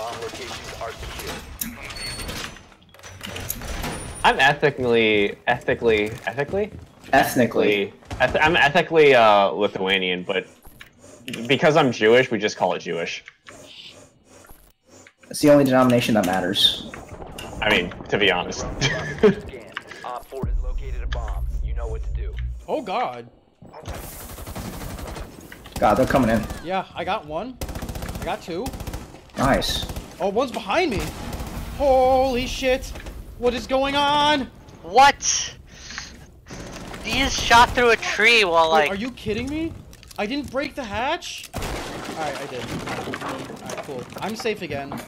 Bomb locations are secure. I'm ethically Lithuanian, but because I'm Jewish, we just call it Jewish. It's the only denomination that matters. I mean, to be honest. Scan. Op 4 has located a bomb. You know what to do. Oh god. God, they're coming in. Yeah, I got one. I got two. Nice. Oh, one's behind me. Holy shit. What is going on? What? He just shot through a tree while Wait, like... are you kidding me? I didn't break the hatch? Alright, I did. Alright, cool. I'm safe again.